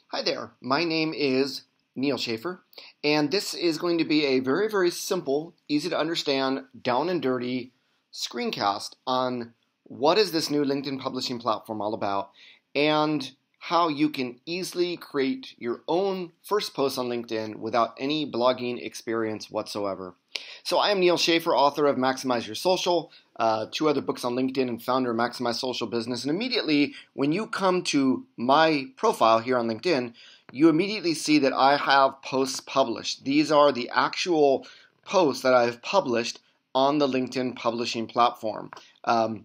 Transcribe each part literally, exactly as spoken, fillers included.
Hi there, my name is Neil Schaefer, and this is going to be a very, very simple, easy to understand, down and dirty screencast on what is this new LinkedIn publishing platform all about and how you can easily create your own first post on LinkedIn without any blogging experience whatsoever. So I am Neil Schaefer, author of Maximize Your Social, uh, two other books on LinkedIn, and founder of Maximize Social Business. And immediately when you come to my profile here on LinkedIn, you immediately see that I have posts published. These are the actual posts that I've published on the LinkedIn publishing platform. Um,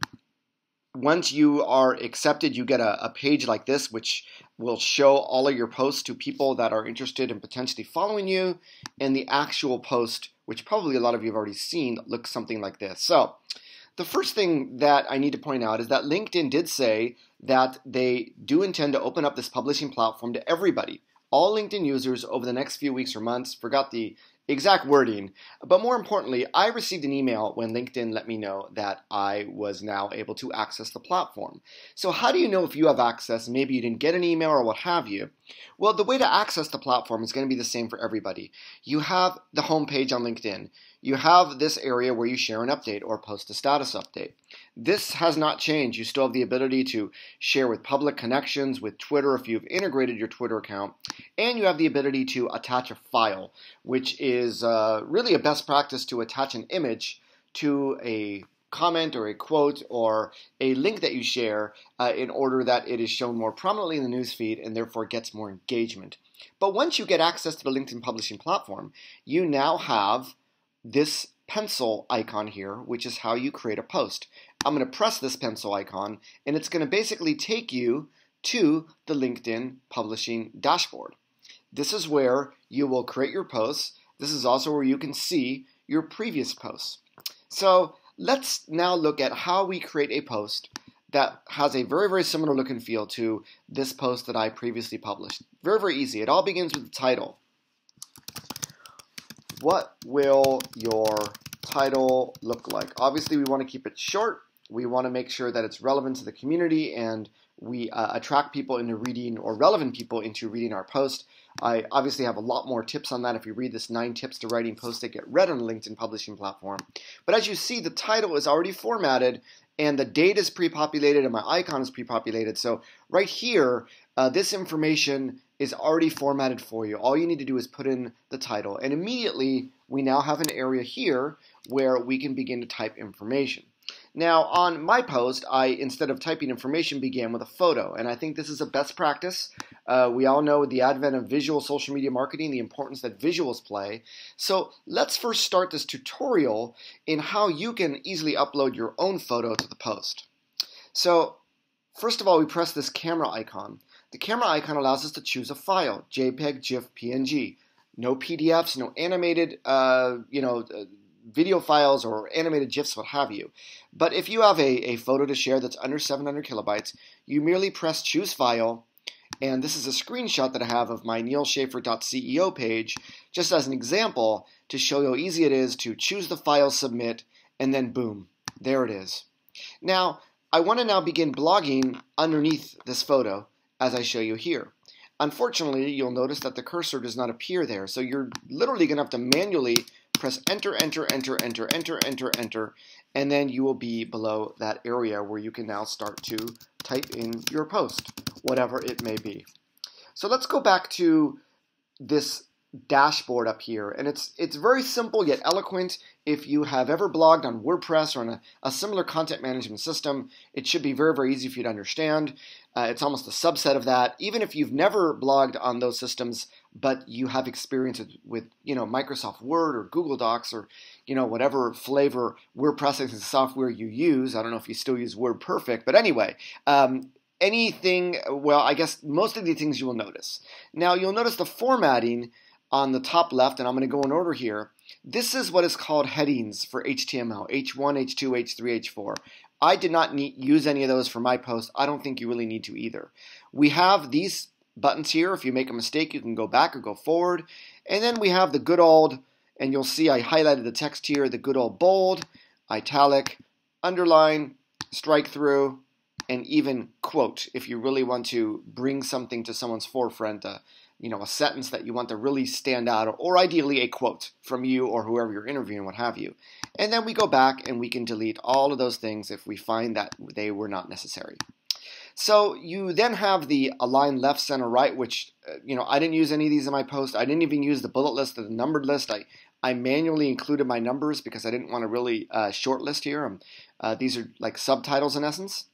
Once you are accepted, you get a, a page like this, which will show all of your posts to people that are interested in potentially following you. And the actual post, which probably a lot of you have already seen, looks something like this. So the first thing that I need to point out is that LinkedIn did say that they do intend to open up this publishing platform to everybody, all LinkedIn users over the next few weeks or months. Forgot the exact wording, but more importantly, I received an email when LinkedIn let me know that I was now able to access the platform. So how do you know if you have access? Maybe you didn't get an email or what have you. Well, the way to access the platform is going to be the same for everybody. You have the home page on LinkedIn. You have this area where you share an update or post a status update. This has not changed. You still have the ability to share with public connections, with Twitter if you've integrated your Twitter account, and you have the ability to attach a file, which is uh, really a best practice to attach an image to a comment or a quote or a link that you share uh, in order that it is shown more prominently in the newsfeed and therefore gets more engagement. But once you get access to the LinkedIn publishing platform, you now have this pencil icon here, which is how you create a post. I'm going to press this pencil icon, and it's going to basically take you to the LinkedIn publishing dashboard. This is where you will create your posts. This is also where you can see your previous posts. So let's now look at how we create a post that has a very, very similar look and feel to this post that I previously published. Very, very easy. It all begins with the title. What will your title look like? Obviously, we want to keep it short. We want to make sure that it's relevant to the community and we uh, attract people into reading, or relevant people into reading our post. I obviously have a lot more tips on that if you read this nine tips to writing posts that get read on the LinkedIn publishing platform. But as you see, the title is already formatted and the date is pre-populated and my icon is pre-populated. So right here, uh, this information is already formatted for you. All you need to do is put in the title, and immediately we now have an area here where we can begin to type information. Now on my post, I, instead of typing information, began with a photo, and I think this is a best practice. Uh, we all know with the advent of visual social media marketing, the importance that visuals play. So let's first start this tutorial in how you can easily upload your own photo to the post. So first of all, we press this camera icon. The camera icon allows us to choose a file, JPEG, GIF, P N G. No P D Fs, no animated, uh, you know, uh, video files or animated GIFs, what have you. But if you have a, a photo to share that's under seven hundred kilobytes, you merely press Choose File, and this is a screenshot that I have of my neil schaefer dot C E O page, just as an example to show you how easy it is to choose the file, submit, and then boom, there it is. Now, I want to now begin blogging underneath this photo, as I show you here. Unfortunately, you'll notice that the cursor does not appear there, so you're literally going to have to manually press enter, enter, enter, enter, enter, enter, enter, and then you will be below that area where you can now start to type in your post, whatever it may be. So let's go back to this dashboard up here, and it's it's very simple yet eloquent. If you have ever blogged on WordPress or on a, a similar content management system, it should be very, very easy for you to understand. Uh, it's almost a subset of that. Even if you've never blogged on those systems, but you have experience with, with you know, Microsoft Word or Google Docs or you know whatever flavor word processing software you use. I don't know if you still use WordPerfect, but anyway, um, anything. Well, I guess most of the things you will notice. Now you'll notice the formatting on the top left, and I'm going to go in order here. This is what is called headings for H T M L, H one, H two, H three, H four. I did not need, use any of those for my post. I don't think you really need to either. We have these buttons here. If you make a mistake, you can go back or go forward. And then we have the good old, and you'll see I highlighted the text here, the good old bold, italic, underline, strike through, and even quote if you really want to bring something to someone's forefront, uh, you know, a sentence that you want to really stand out, or, or ideally a quote from you or whoever you're interviewing, what have you. And then we go back and we can delete all of those things if we find that they were not necessary. So you then have the align left, center, right, which, uh, you know, I didn't use any of these in my post. I didn't even use the bullet list or the numbered list. I, I manually included my numbers because I didn't want to really uh, short list here. Um, uh, these are like subtitles in essence.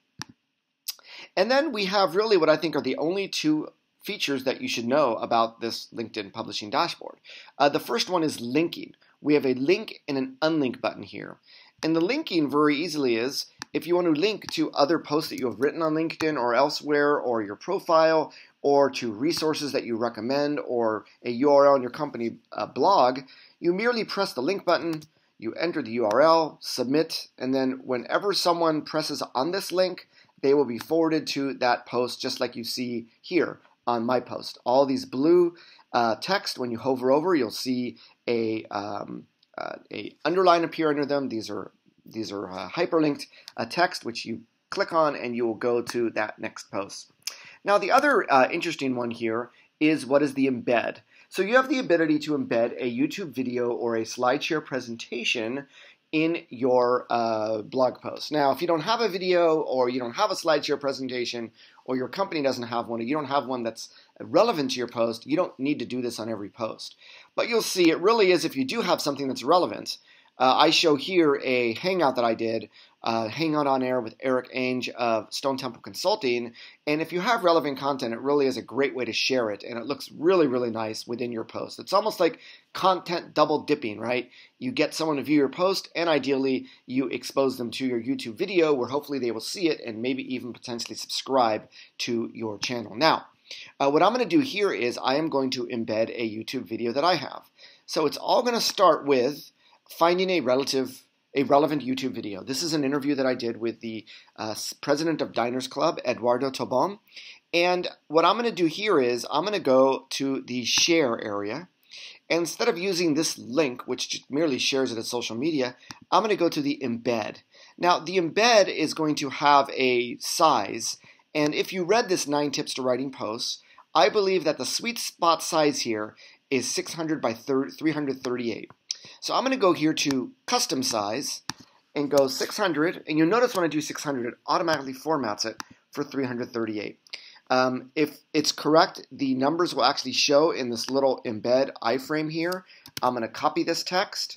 And then we have really what I think are the only two features that you should know about this LinkedIn publishing dashboard. Uh, the first one is linking. We have a link and an unlink button here. And the linking very easily is if you want to link to other posts that you have written on LinkedIn or elsewhere, or your profile, or to resources that you recommend, or a U R L in your company uh, blog, you merely press the link button, you enter the U R L, submit, and then whenever someone presses on this link, they will be forwarded to that post just like you see here on my post. All these blue uh, text, when you hover over, you'll see a, um, uh, a underline appear under them. These are these are uh, hyperlinked uh, text, which you click on and you will go to that next post. Now the other uh, interesting one here is what is the embed. So you have the ability to embed a YouTube video or a SlideShare presentation in your uh, blog post. Now, if you don't have a video, or you don't have a SlideShare presentation, or your company doesn't have one, or you don't have one that's relevant to your post, you don't need to do this on every post. But you'll see it really is if you do have something that's relevant. Uh, I show here a hangout that I did, uh, Hangout on Air with Eric Ainge of Stone Temple Consulting. And if you have relevant content, it really is a great way to share it. And it looks really, really nice within your post. It's almost like content double dipping, right? You get someone to view your post, and ideally you expose them to your YouTube video where hopefully they will see it and maybe even potentially subscribe to your channel. Now, uh, what I'm going to do here is I am going to embed a YouTube video that I have. So it's all going to start with finding a relative, a relevant YouTube video. This is an interview that I did with the uh, president of Diners Club, Eduardo Tobon. And what I'm going to do here is I'm going to go to the share area. And instead of using this link, which merely shares it as social media, I'm going to go to the embed. Now, the embed is going to have a size. And if you read this nine tips to writing posts, I believe that the sweet spot size here is six hundred by three hundred thirty-eight. So I'm going to go here to custom size and go six hundred. And you'll notice when I do six hundred, it automatically formats it for three hundred thirty-eight. Um, if it's correct, the numbers will actually show in this little embed iframe here. I'm going to copy this text.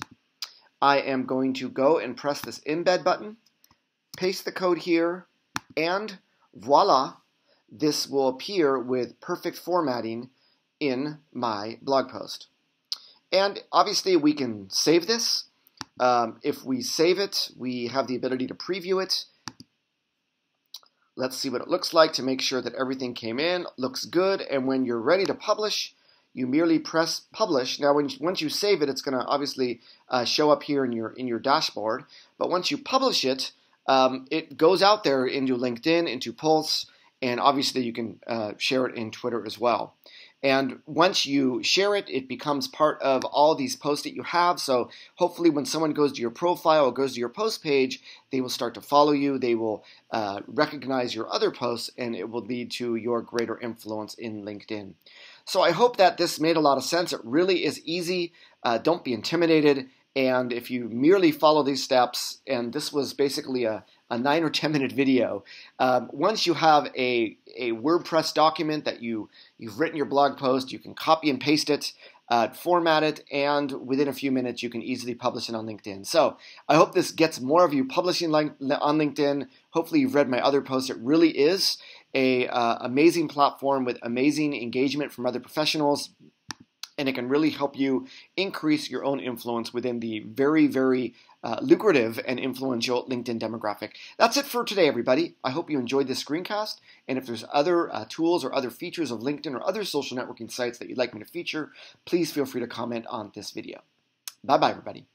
I am going to go and press this embed button, paste the code here, and voila, this will appear with perfect formatting in my blog post. And obviously we can save this. Um, if we save it, we have the ability to preview it. Let's see what it looks like to make sure that everything came in, looks good, and when you're ready to publish, you merely press publish. Now, when you, once you save it, it's going to obviously uh, show up here in your in your dashboard. But once you publish it, um, it goes out there into LinkedIn, into Pulse, and obviously you can uh, share it in Twitter as well. And once you share it, it becomes part of all these posts that you have. So hopefully when someone goes to your profile or goes to your post page, they will start to follow you. They will uh, recognize your other posts, and it will lead to your greater influence in LinkedIn. So I hope that this made a lot of sense. It really is easy. Uh, don't be intimidated. And if you merely follow these steps, and this was basically a, a nine or ten minute video, um, once you have a, a WordPress document that you, you've written your blog post, you can copy and paste it, uh, format it, and within a few minutes you can easily publish it on LinkedIn. So I hope this gets more of you publishing on LinkedIn. Hopefully you've read my other posts. It really is a uh, amazing platform with amazing engagement from other professionals. And it can really help you increase your own influence within the very, very uh, lucrative and influential LinkedIn demographic. That's it for today, everybody. I hope you enjoyed this screencast. And if there's other uh, tools or other features of LinkedIn or other social networking sites that you'd like me to feature, please feel free to comment on this video. Bye-bye, everybody.